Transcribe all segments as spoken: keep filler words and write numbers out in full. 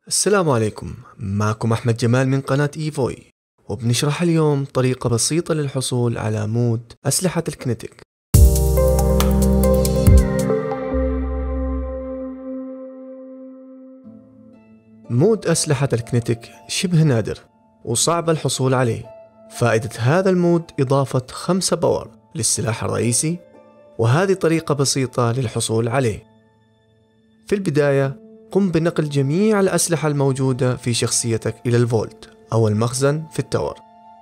السلام عليكم، معكم أحمد جمال من قناة إيفوي، وبنشرح اليوم طريقة بسيطة للحصول على مود أسلحة الكينيتيك. مود أسلحة الكينيتيك شبه نادر وصعب الحصول عليه. فائدة هذا المود إضافة خمسة باور للسلاح الرئيسي، وهذه طريقة بسيطة للحصول عليه. في البداية قم بنقل جميع الأسلحة الموجودة في شخصيتك إلى الفولت أو المخزن في التور.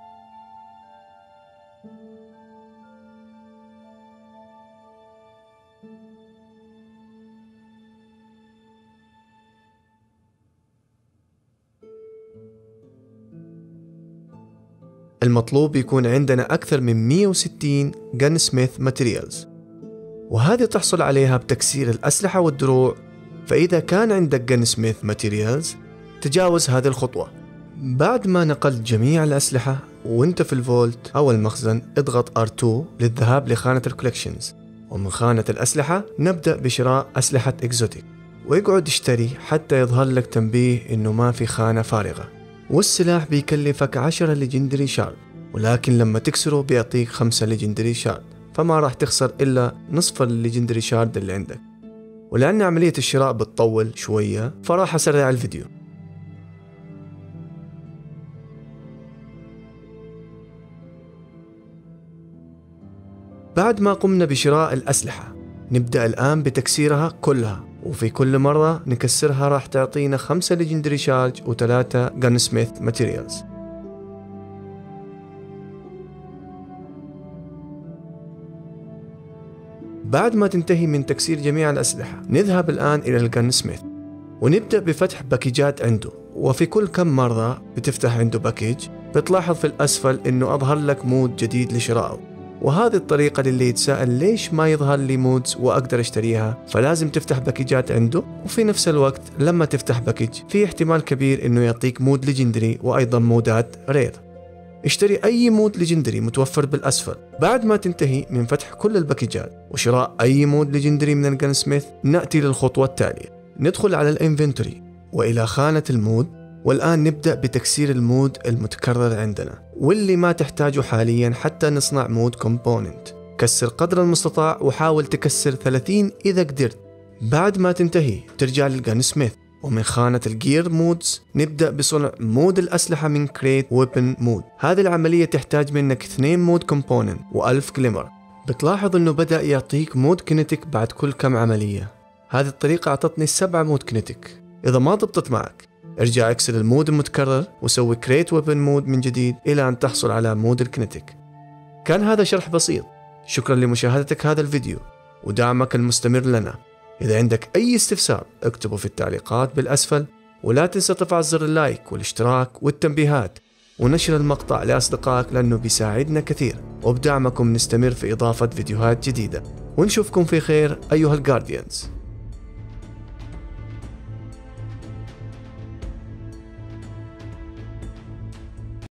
المطلوب يكون عندنا أكثر من مئة وستين جن سميث ماتيريالز، وهذه تحصل عليها بتكسير الأسلحة والدروع. فإذا كان عندك جن سميث ماتيريالز تجاوز هذه الخطوة. بعد ما نقلت جميع الأسلحة وانت في الفولت أو المخزن، اضغط آر تو للذهاب لخانة الكولكشنز، ومن خانة الأسلحة نبدأ بشراء أسلحة إكزوتيك، ويقعد اشتري حتى يظهر لك تنبيه إنه ما في خانة فارغة. والسلاح بيكلفك عشرة ليجندري شارد، ولكن لما تكسره بيعطيك خمسة ليجندري شارد، فما راح تخسر إلا نصف الليجندري شارد اللي عندك. ولأن عملية الشراء بتطول شوية فراح أسرع الفيديو. بعد ما قمنا بشراء الأسلحة نبدأ الآن بتكسيرها كلها، وفي كل مرة نكسرها راح تعطينا خمسة ليجندري شارج وثلاثة جن سميث ماتيريالز. بعد ما تنتهي من تكسير جميع الأسلحة نذهب الآن إلى الجن سميث ونبدأ بفتح باكيجات عنده. وفي كل كم مرة بتفتح عنده باكيج بتلاحظ في الأسفل إنه أظهر لك مود جديد لشرائه، وهذه الطريقة للي يتساءل ليش ما يظهر لي مودز وأقدر أشتريها. فلازم تفتح باكيجات عنده، وفي نفس الوقت لما تفتح باكيج في احتمال كبير إنه يعطيك مود ليجندري وأيضا مودات رير. اشتري أي مود ليجندري متوفر بالأسفل. بعد ما تنتهي من فتح كل الباكيجات وشراء أي مود ليجندري من الجن سميث نأتي للخطوة التالية. ندخل على الانفنتوري وإلى خانة المود، والآن نبدأ بتكسير المود المتكرر عندنا واللي ما تحتاجه حاليا حتى نصنع مود كومبوننت. كسر قدر المستطاع وحاول تكسر ثلاثين إذا قدرت. بعد ما تنتهي ترجع للجن سميث، ومن خانة الجير مودز نبدأ بصنع مود الأسلحة من كريت ويبن مود. هذه العملية تحتاج منك اثنين مود كومبوننت وألف جليمر. بتلاحظ انه بدأ يعطيك مود كينيتيك بعد كل كم عملية. هذه الطريقة اعطتني سبعة مود كينيتيك. اذا ما ضبطت معك ارجع اكسر المود المتكرر وسوي كريت ويبن مود من جديد الى ان تحصل على مود الكينيتيك. كان هذا شرح بسيط. شكرا لمشاهدتك هذا الفيديو ودعمك المستمر لنا. إذا عندك أي استفسار اكتبه في التعليقات بالأسفل، ولا تنسى تفعل زر اللايك والاشتراك والتنبيهات ونشر المقطع لأصدقائك لأنه بيساعدنا كثير، وبدعمكم نستمر في إضافة فيديوهات جديدة. ونشوفكم في خير أيها الجارديانز.